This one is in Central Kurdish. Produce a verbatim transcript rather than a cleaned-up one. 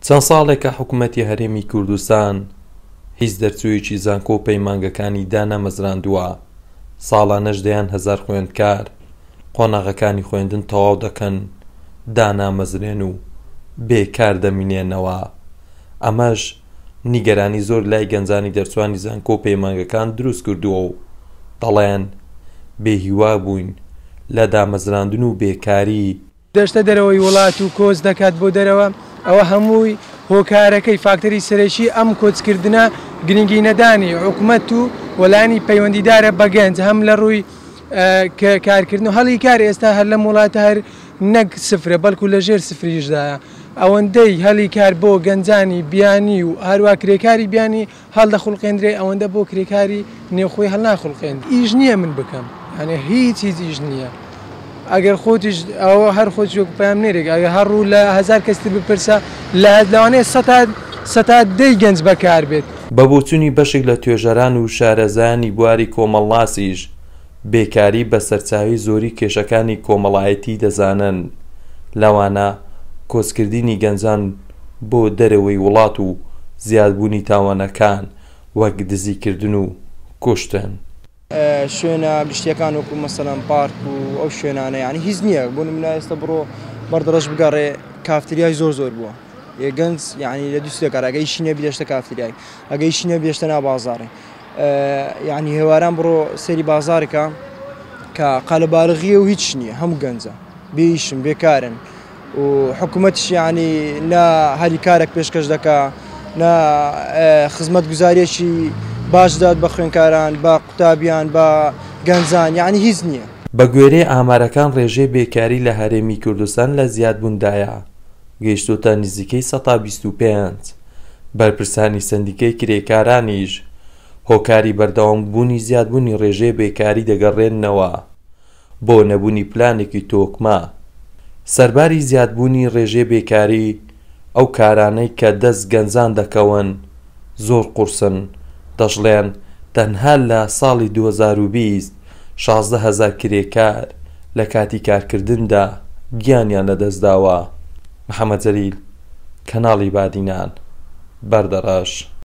چەند ساڵێکە حکوومەتی هەرێمی کوردستان هیچ دەرچوویەکی زانکۆ و پەیمانگەکانی دانەمەزراندووە. ساڵانەش دەیان هەزار خوێندکار قۆناغەکانی خوێندن تەواو دەکەن، دانامەزرێن و بێکار دەمێننەوە. ئەمەش نیگەرانی زۆر لای گەنجانی دەرچوانی زانکۆ و پەیمانگەکان دروست کردووە و دەڵێن بێهیوا بووین لە دامەزراندن و بێکاری. دەشتە دەرەوەی وڵات و کۆچ دەکات بۆ دەرەوە، ئەوە هەمووی هۆکارەکەی فاکتەری سەرەکی ئەم کۆچکردنە گرنگی نەدانی حکوومەت و وەلانی پەیوەندیدارە بە گەنج، هەم لە ڕووی کارکردن و هەڵی کار ئێستا هەر لە وڵاتە هەر نەک سفرە بەڵکو لە ژێر سفریشدایە. ئەوەندەی هەڵی کار بۆ گەنجانی بیانی و هەروە کرێکاری بیانی هەڵدەخوڵقێنرێ، ئەوەندە بۆ کرێکاری نێوخۆی هەڵ ناخوڵقێن. ئیش نییە من بکەم، یعنی هیچ هیچ ئیش نییە. ئەگەر خۆتیش ئەوە هەر خۆت پام نێرێک، ئەگەر هەڕوو لە هەزار کەستی بپرسە لە لەوانەیە سەتا دەی گەنج بەکار بێت. بە بۆچوونی بەشێک لە توێژەران و شارەزایانی بواری کۆمەڵاسیش بێکاری بە سەرچاوی زۆری کێشەکانی کۆمەڵایەتی دەزانن. لەوانە کۆچکردنی گەنجان بۆ دەرەوەی وڵات و زیادبوونی تاوانەکان وەک دزیکردن و کوشتن. شوێنە گشتیەکان وەکو مەسەڵەن پارک و ئەو شوێنانە یعنی هیچ نییە. بۆ نمونە ئێستا بڕۆ بەردەڕەش بگەڕێ کافتریای زۆر زۆر بووە. گەنج یعنی لە دووسێ کار ئەگەی شینە بیدەشتە کافتریای، ئەگەی شینە بیدەشتە ناو بازاڕی. یعنی هێواران بڕۆ سەری بازارێکە کە قالەبالغیە و هیچ نییە، هەموو گەنجە بێئیشن بێکارن و حکوومەتیش یعنی نا هەری کارێک پێشکەش دەکا، نا خزمەت گوزاریەکی باش داد بە خوێنکاران، بە قوتابیان، بە گەنجان، یعنی هیچ نییە. بە گوێرەی ئامارەکان ڕێژەی بێکاری لە هەرێمی کوردستان لە زیادبووندایە گەیشتۆتە نزیکەی سەد تا بیست و پێنج. بەرپرسانی سندیکەی کرێکارانیش هۆکاری بەردەوامبوونی زیادبوونی ڕێژەی بێکاری دەگەڕێنەوە بۆ نەبوونی پلانێکی تۆکمە. سەرباری زیادبوونی ڕێژەی بێکاری ئەو کارانەی کە دەست گەنجان دەکەون زۆر قورسن. دەژڵێن تەنها لە ساڵی دوو هەزار و بیست شازدە هەزار کرێکار لە کاتی کارکردندا گیانیان لەدەستداوە. محەممەد جەلیل، کەناڵی بادینان، بەردەڕەش.